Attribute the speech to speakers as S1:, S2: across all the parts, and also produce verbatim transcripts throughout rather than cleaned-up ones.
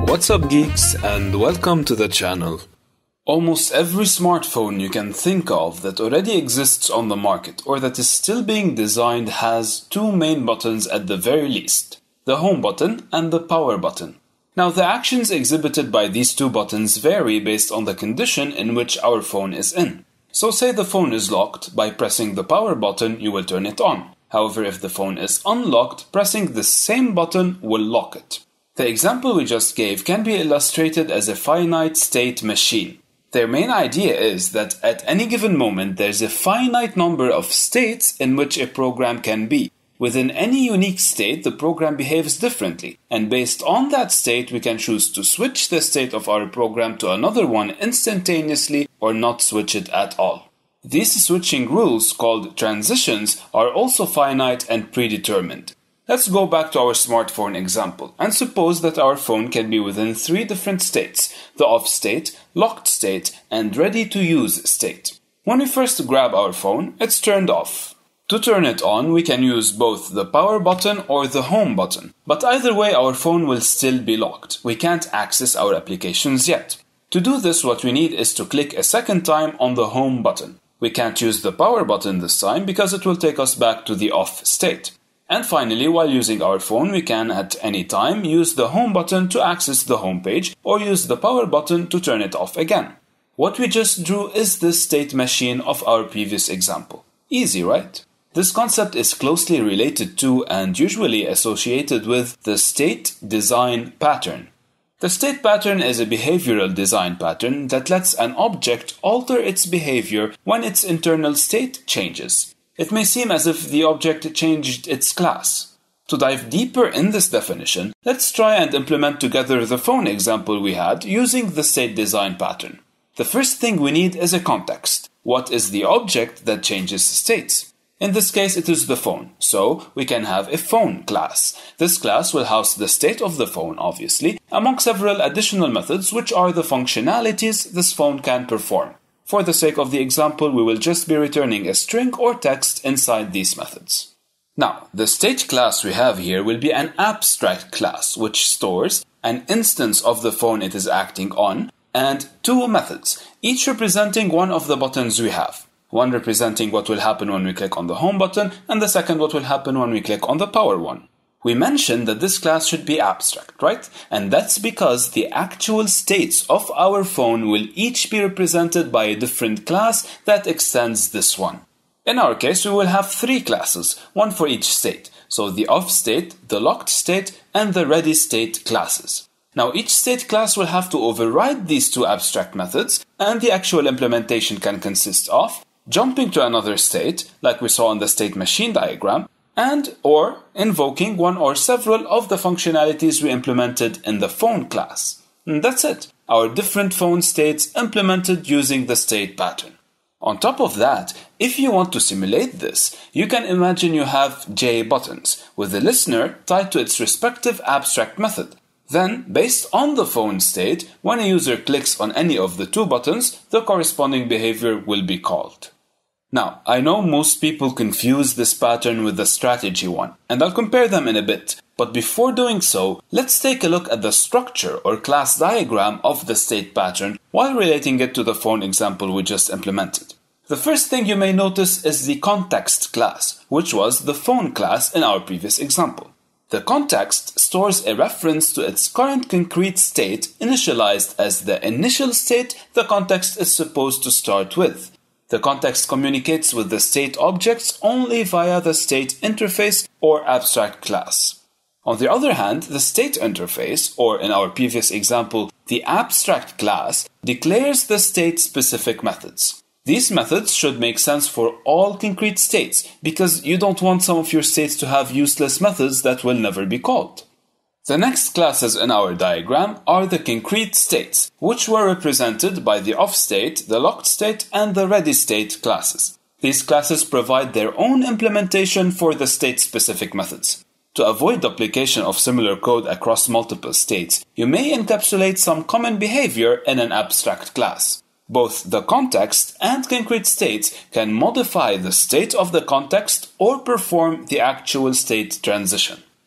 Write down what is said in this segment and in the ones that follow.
S1: What's up, geeks, and welcome to the channel. Almost every smartphone you can think of that already exists on the market or that is still being designed has two main buttons at the very least, the home button and the power button. Now, the actions exhibited by these two buttons vary based on the condition in which our phone is in. So say the phone is locked, by pressing the power button you will turn it on. However, if the phone is unlocked, pressing the same button will lock it. The example we just gave can be illustrated as a finite state machine. Their main idea is that at any given moment there's a finite number of states in which a program can be. Within any unique state, the program behaves differently, and based on that state we can choose to switch the state of our program to another one instantaneously or not switch it at all. These switching rules, called transitions, are also finite and predetermined. Let's go back to our smartphone example and suppose that our phone can be within three different states: the off state, locked state, and ready to use state. When we first grab our phone, it's turned off. To turn it on, we can use both the power button or the home button, but either way our phone will still be locked. We can't access our applications yet. To do this, what we need is to click a second time on the home button. We can't use the power button this time because it will take us back to the off state. And finally, while using our phone, we can at any time use the home button to access the home page or use the power button to turn it off again. What we just drew is the state machine of our previous example. Easy, right? This concept is closely related to and usually associated with the state design pattern. The state pattern is a behavioral design pattern that lets an object alter its behavior when its internal state changes. It may seem as if the object changed its class. To dive deeper in this definition, let's try and implement together the phone example we had using the state design pattern. The first thing we need is a context. What is the object that changes states? In this case, it is the phone, so we can have a phone class. This class will house the state of the phone, obviously, among several additional methods which are the functionalities this phone can perform. For the sake of the example, we will just be returning a string or text inside these methods. Now, the state class we have here will be an abstract class which stores an instance of the phone it is acting on and two methods, each representing one of the buttons we have. One representing what will happen when we click on the home button and the second what will happen when we click on the power one. We mentioned that this class should be abstract, right? And that's because the actual states of our phone will each be represented by a different class that extends this one. In our case, we will have three classes, one for each state. So the off state, the locked state, and the ready state classes. Now each state class will have to override these two abstract methods, and the actual implementation can consist of jumping to another state, like we saw in the state machine diagram, and or invoking one or several of the functionalities we implemented in the phone class. And that's it, our different phone states implemented using the state pattern. On top of that, if you want to simulate this, you can imagine you have J buttons, with the listener tied to its respective abstract method. Then, based on the phone state, when a user clicks on any of the two buttons, the corresponding behavior will be called. Now, I know most people confuse this pattern with the strategy one, and I'll compare them in a bit. But before doing so, let's take a look at the structure or class diagram of the state pattern while relating it to the phone example we just implemented. The first thing you may notice is the context class, which was the phone class in our previous example. The context stores a reference to its current concrete state initialized as the initial state the context is supposed to start with. The context communicates with the state objects only via the state interface or abstract class. On the other hand, the state interface, or in our previous example, the abstract class, declares the state-specific methods. These methods should make sense for all concrete states, because you don't want some of your states to have useless methods that will never be called. The next classes in our diagram are the concrete states, which were represented by the off state, the locked state, and the ready state classes. These classes provide their own implementation for the state-specific methods. To avoid duplication of similar code across multiple states, you may encapsulate some common behavior in an abstract class. Both the context and concrete states can modify the state of the context or perform the actual state transition.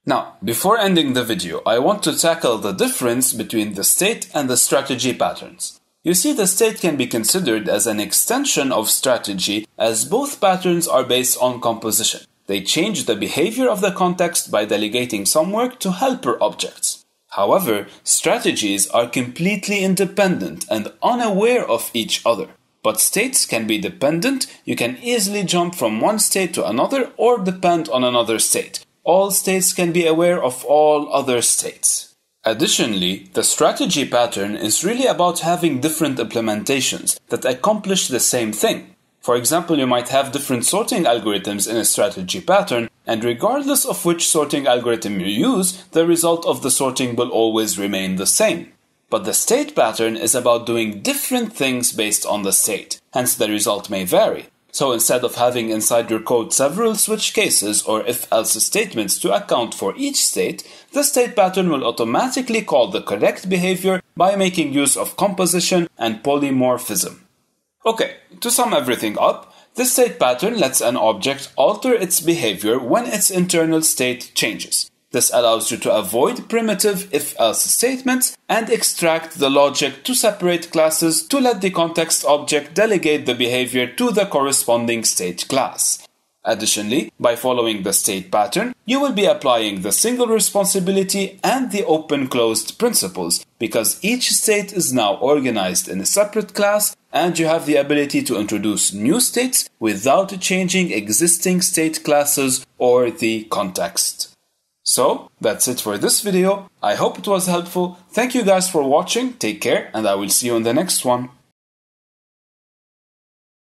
S1: Now, before ending the video, I want to tackle the difference between the state and the strategy patterns. You see, the state can be considered as an extension of strategy, as both patterns are based on composition. They change the behavior of the context by delegating some work to helper objects. However, strategies are completely independent and unaware of each other. But states can be dependent. You can easily jump from one state to another or depend on another state. All states can be aware of all other states. Additionally, the strategy pattern is really about having different implementations that accomplish the same thing. For example, you might have different sorting algorithms in a strategy pattern, and regardless of which sorting algorithm you use, the result of the sorting will always remain the same. But the state pattern is about doing different things based on the state, hence the result may vary. So instead of having inside your code several switch cases or if-else statements to account for each state, the state pattern will automatically call the correct behavior by making use of composition and polymorphism. Okay, to sum everything up, the state pattern lets an object alter its behavior when its internal state changes. This allows you to avoid primitive if-else statements and extract the logic to separate classes to let the context object delegate the behavior to the corresponding state class. Additionally, by following the state pattern, you will be applying the single responsibility and the open-closed principles, because each state is now organized in a separate class and you have the ability to introduce new states without changing existing state classes or the context. So, that's it for this video. I hope it was helpful. Thank you guys for watching, take care, and I will see you in the next one.